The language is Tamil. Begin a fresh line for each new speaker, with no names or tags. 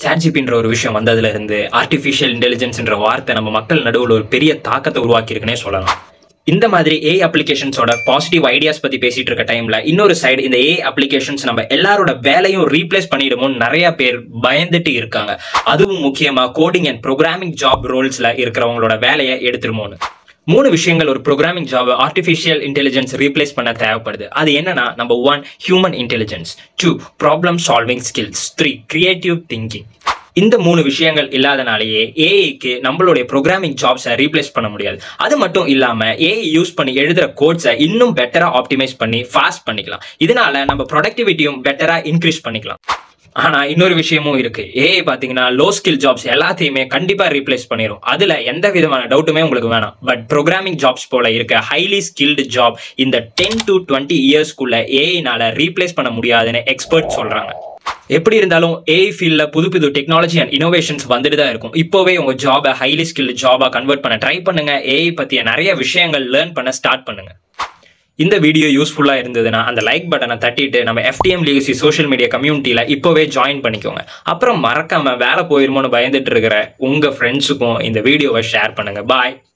சாட்ஜிபின்ற ஒரு விஷயம் வந்ததுல இருந்து ஆர்டிஃபிஷியல் இன்டெலிஜென்ஸ்ன்ற வார்த்தை நம்ம மக்கள் நடுவில் ஒரு பெரிய தாக்கத்தை உருவாக்கியிருக்குன்னே சொல்லலாம். இந்த மாதிரி ஏஐ அப்ளிகேஷன்ஸோட பாசிட்டிவ் ஐடியாஸ் பத்தி பேசிட்டு இருக்க டைம்ல இன்னொரு சைடு இந்த ஏஐ அப்ளிகேஷன்ஸ் நம்ம எல்லாரோட வேலையும் ரீப்ளேஸ் பண்ணிடுமோன்னு நிறைய பேர் பயந்துட்டு இருக்காங்க. அதுவும் முக்கியமா கோடிங் அண்ட் ப்ரோக்ராமிங் ஜாப் ரோல்ஸ்ல இருக்கிறவங்களோட வேலையை எடுத்துருமோன்னு. 3 விஷயங்கள் ஒரு programming job artificial intelligence replace பண்ண தேவைப்படுது. அது என்னன்னா, number 1 human intelligence, 2 problem solving skills, 3 creative thinking. இந்த 3 விஷயங்கள் இல்லாதனாலேயே ஏஐக்கு நம்மளுடைய ப்ரோக்ராமிங் ஜாப்ஸை ரீப்ளேஸ் பண்ண முடியாது. அது மட்டும் இல்லாம ஏஐ யூஸ் பண்ணி எழுதுற கோட்ஸை இன்னும் பெட்டரா ஆப்டிமைஸ் பண்ணி ஃபாஸ்ட் பண்ணிக்கலாம். இதனால நம்ம ப்ரொடக்டிவிட்டியும் பெட்டரா இன்க்ரீஸ் பண்ணிக்கலாம். ஆனா இன்னொரு விஷயமும் இருக்கு. ஏஐ பாத்தீங்கன்னா லோ ஸ்கில் ஜாப்ஸ் எல்லாத்தையுமே கண்டிப்பா ரீப்ளேஸ் பண்ணிடும். அதுல எந்த விதமான டவுட்டுமே உங்களுக்கு வேணாம். பட் ப்ரோக்ராமிங் ஜாப்ஸ் போல இருக்க ஹைலி ஸ்கில்டு ஜாப் இந்த 10 to 20 இயர்ஸ்க்குள்ள ஏஐனால ரீப்ளேஸ் பண்ண முடியாதுன்னு எக்ஸ்பர்ட் சொல்றாங்க. எப்படி இருந்தாலும் ஏஐ ஃபீல்ட்ல புது டெக்னாலஜி அண்ட் இனோவேஷன்ஸ் வந்துட்டு தான் இருக்கும். இப்போவே உங்க ஜாபை ஹைலி ஸ்கில்டு ஜாபா கன்வெர்ட் பண்ண ட்ரை பண்ணுங்க. ஏஐ பத்திய நிறைய விஷயங்கள் லேர்ன் பண்ண ஸ்டார்ட் பண்ணுங்க. இந்த வீடியோ யூஸ்ஃபுல்லா இருந்ததுன்னா அந்த லைக் பட்டனை தட்டிட்டு நம்ம FTM Legacy சோஷியல் மீடியா கம்யூனிட்டியில இப்போவே ஜாயின் பண்ணிக்கோங்க. அப்புறம் மறக்காம வேலை போயிருமோன்னு பயந்துட்டு இருக்கிற உங்க ஃப்ரெண்ட்ஸுக்கும் இந்த வீடியோவை ஷேர் பண்ணுங்க. பாய்.